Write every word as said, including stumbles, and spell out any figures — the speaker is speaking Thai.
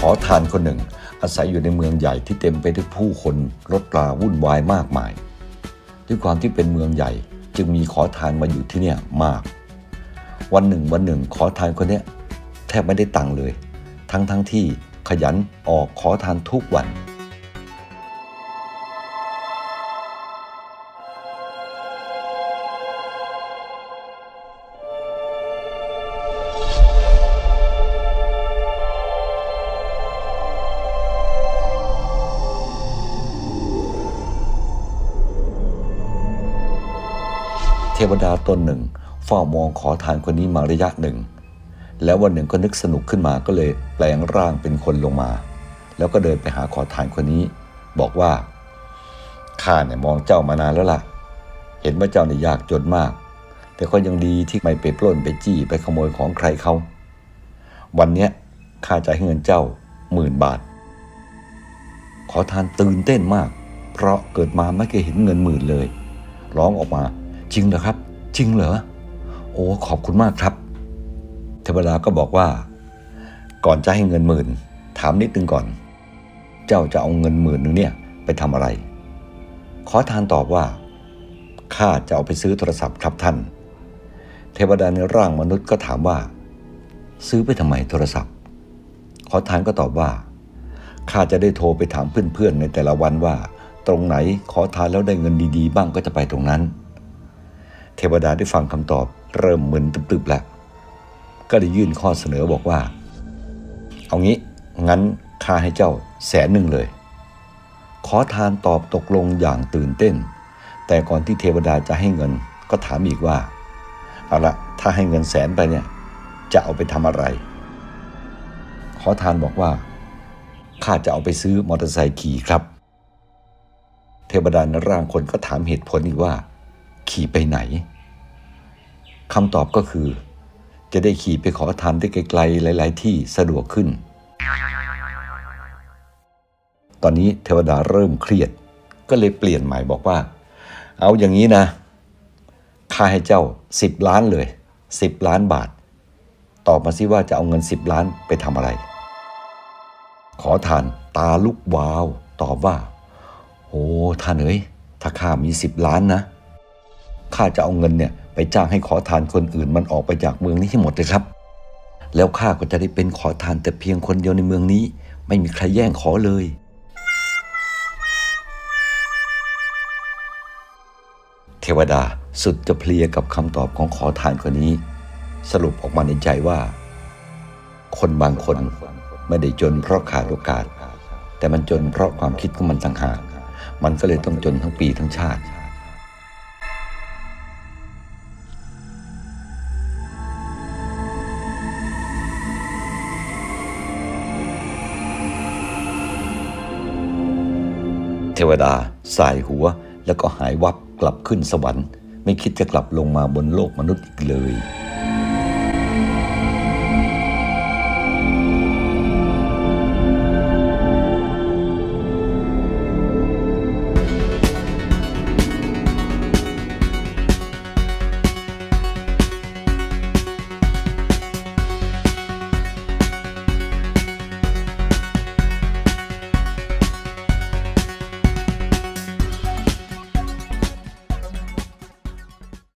ขอทานคนหนึ่งอาศัยอยู่ในเมืองใหญ่ที่เต็มไปด้วยผู้คนรถราวุ่นวายมากมายด้วยความที่เป็นเมืองใหญ่จึงมีขอทานมาอยู่ที่นี่มากวันหนึ่งวันหนึ่งขอทานคนนี้แทบไม่ได้ตังค์เลยทั้งทั้งที่ขยันออกขอทานทุกวันเทวดาตนหนึ่งเฝ้ามองขอทานคนนี้มาระยะหนึ่งแล้ววันหนึ่งก็นึกสนุกขึ้นมาก็เลยแปลงร่างเป็นคนลงมาแล้วก็เดินไปหาขอทานคนนี้บอกว่าข้าเนี่ยมองเจ้ามานานแล้วล่ะเห็นว่าเจ้าเนี่ยยากจนมากแต่ก็ยังดีที่ไม่ไปปล้นไปจี้ไปขโมยของใครเขาวันเนี้ยข้าจะให้เงินเจ้าหมื่นบาทขอทานตื่นเต้นมากเพราะเกิดมาไม่เคยเห็นเงินหมื่นเลยร้องออกมาจริงเหรอครับจริงเหรอโอ้ขอบคุณมากครับเทวดาก็บอกว่าก่อนจะให้เงินหมื่นถามนิดนึงก่อนเจ้าจะเอาเงินหมื่นนึงเนี่ยไปทำอะไรขอทานตอบว่าข้าจะเอาไปซื้อโทรศัพท์ครับท่านเทวดาในร่างมนุษย์ก็ถามว่าซื้อไปทำไมโทรศัพท์ขอทานก็ตอบว่าข้าจะได้โทรไปถามเพื่อนๆในแต่ละวันว่าตรงไหนขอทานแล้วได้เงินดีๆบ้างก็จะไปตรงนั้นเทวดาได้ฟังคำตอบเริ่มมึนตึบๆแล้วก็ได้ยื่นข้อเสนอบอกว่าเอางี้งั้นข้าให้เจ้าแสนหนึ่งเลยขอทานตอบตกลงอย่างตื่นเต้นแต่ก่อนที่เทวดาจะให้เงินก็ถามอีกว่าเอาละถ้าให้เงินแสนไปเนี่ยจะเอาไปทำอะไรขอทานบอกว่าข้าจะเอาไปซื้อมอเตอร์ไซค์ขี่ครับเทวดาในร่างคนก็ถามเหตุผลอีกว่าขี่ไปไหนคำตอบก็คือจะได้ขี่ไปขอทานได้ไกลๆหลายๆที่สะดวกขึ้นตอนนี้เทวดาเริ่มเครียดก็เลยเปลี่ยนใหม่บอกว่าเอาอย่างนี้นะข้าให้เจ้าสิบล้านเลยสิบล้านบาทตอบมาสิว่าจะเอาเงินสิบล้านไปทำอะไรขอทานตาลุกวาวตอบว่าโอ้ท่านเอ๋ยถ้าข้ามีสิบล้านนะข้าจะเอาเงินเนี่ยไปจ้างให้ขอทานคนอื่นมันออกไปจากเมืองนี้ให้หมดเลยครับแล้วข้าก็จะได้เป็นขอทานแต่เพียงคนเดียวในเมืองนี้ไม่มีใครแย่งขอเลยเทวดาสุดจะเพลียกับคำตอบของขอทานคนนี้สรุปออกมาในใจว่าคนบางคนไม่ได้จนเพราะขาดโอกาสแต่มันจนเพราะความคิดของมันต่างหากมันก็เลยต้องจนทั้งปีทั้งชาติเทวดาสายหัวแล้วก็หายวับกลับขึ้นสวรรค์ไม่คิดจะกลับลงมาบนโลกมนุษย์อีกเลย